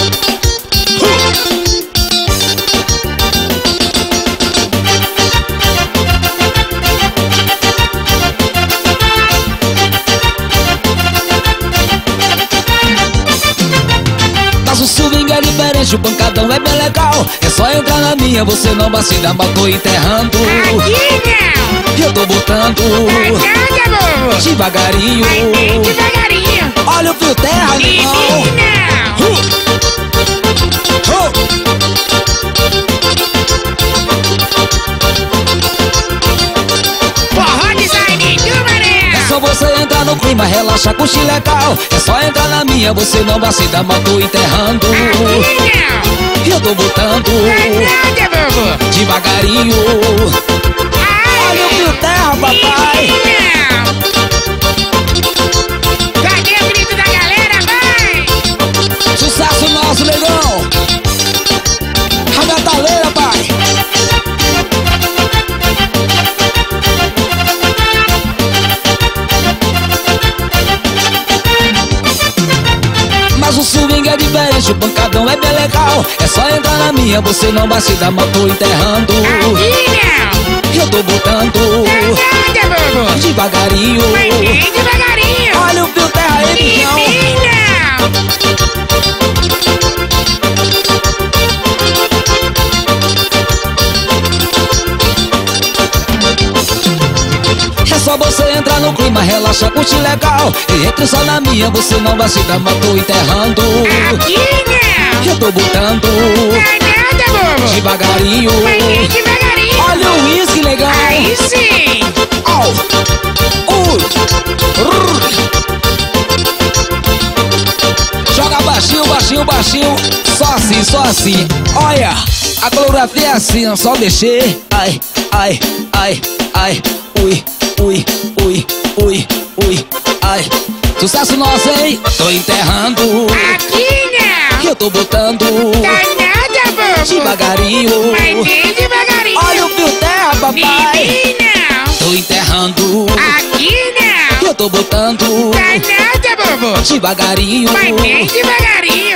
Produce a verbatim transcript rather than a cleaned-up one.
Mas o swing é diferente, o pancadão é bem legal. É só entrar na minha, você não vacila, mas tô enterrando. Aqui não. Eu tô botando Nada, devagarinho. Vai bem devagarinho. Olha o fio terra, irmão. Menino. Uh. Uh. Forró design do Mané. É só você entrar no clima, relaxa, curte legal. É só entrar na minha, você não vacila, mas tô enterrando. Aqui não. Eu tô botando Nada, bobo. devagarinho. Olha o fio terra, papai. Menino. Cadê o grito da galera, vai? Sucesso nosso, negão. A metaleira, pai. Mas o swing é diferente, o pancadão é bem legal. É só entrar na minha, você não vacila, mas tô enterrando. Aqui não. Eu tô botando Nada, bobo. devagarinho. Vai bem devagarinho. Olha o fio terra aí, bichão. Menino. É só você entrar no clima, relaxa, curte legal. E entre só na minha, você não vacila, mas tô enterrando. Aqui não. Eu tô botando Nada, bobo. devagarinho. Vai bem devagarinho. Olha o uísque, legal. Aí sim. Au. Ui. Rrr. Joga baixinho, baixinho, baixinho. Só assim, só assim. Olha, a coreografia é assim, ó, só mexer. Ai, ai, ai, ai. Ui, ui, ui, ui, ui, ai. Sucesso nosso, hein? Tô enterrando. Aqui não. Eu tô botando Nada, bobo. devagarinho. Vai bem devagarinho. Olha o fio terra, papai. Menino. Tô enterrando. Aqui não. Eu tô botando Nada, bobo. devagarinho. Vai bem devagarinho.